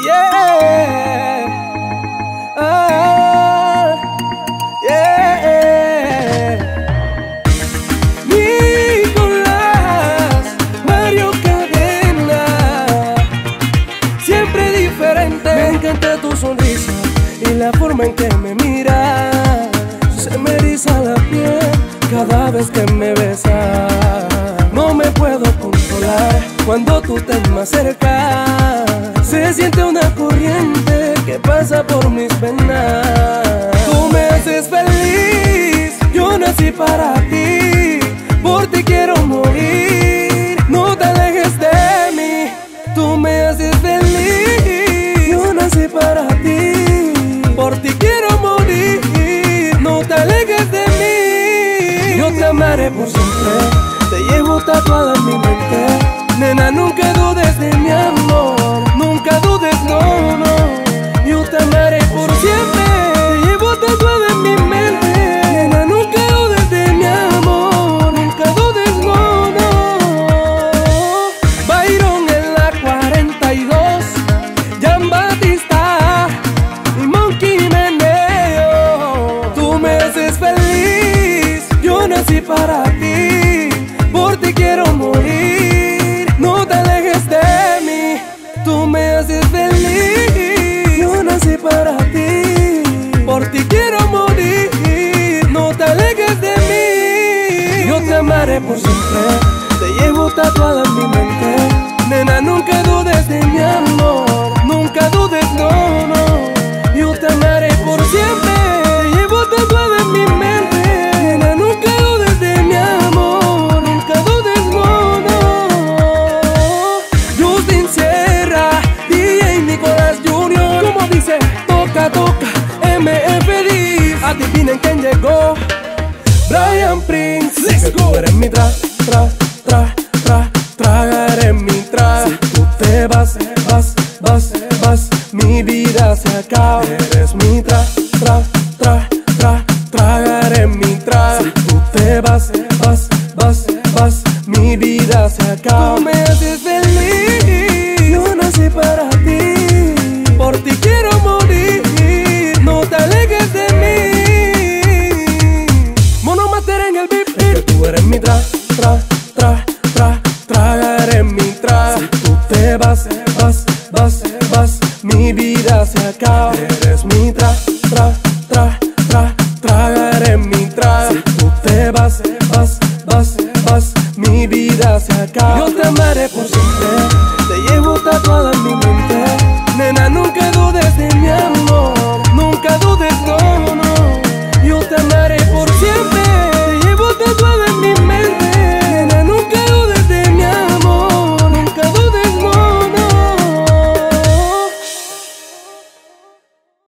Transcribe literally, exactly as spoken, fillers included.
Yeah, ah, yeah. Nicolás, Mario Cadena, siempre diferente. Me encanta tu sonrisa y la forma en que me miras. Se me eriza la piel cada vez que me besas. No me puedo controlar cuando tú te me acercas. Se siente una corriente que pasa por mis venas. Tú me haces feliz, yo nací para ti. Por ti quiero morir, no te alejes de mí. Tú me haces feliz, yo nací para ti. Por ti quiero morir, no te alejes de mí. Yo te amaré por siempre, te llevo tatuada en mi mente. Nena, nunca dudes de mi amor, nunca dudes, no, no. Yo te amaré por siempre, te llevo tatuada en mi mente. Nena, nunca dudes de mi amor, nunca dudes, no, no. Byron en la cuarenta y dos, Jan Batista y Monkey Meneo. Tú me haces feliz, yo nací para ti. Por ti quiero morir, no te alejes de mí. Tú me haces feliz, yo nací para ti. Por ti quiero morir, no te alejes de mí. Yo te amaré por siempre, te llevo tatuada en mi mente. Nena, nunca dudes de mi amor, nunca dudes, no, no. Yo te amaré por siempre, te llevo tatuada en mi mente. Nena, nunca dudes de mi amor, nunca dudes, no, no. Justin Sierra, D J Nicolás junior Como dice, toca, toca, M F D. Adivinen quién llegó, Brian Prince. Let's go. Tú eres mi tra, tra, tra, tra, tragaré mi tra. Si tú te vas, vas, vas, vas, mi vida se acaba. Eres mi tra, tra, tra, tra, tragaré mi tra. Si tú te vas, vas, vas, vas, mi vida se acaba. Tú me haces feliz, yo nací para ti. Por ti quiero morir, no te alejes de mí. Mono Master en el beat, es que tú eres mi tra, tra, tra, tra, tragaré mi tra. Si tú te vas, vas, vas, vas, mi vida se acaba. Eres mi tra.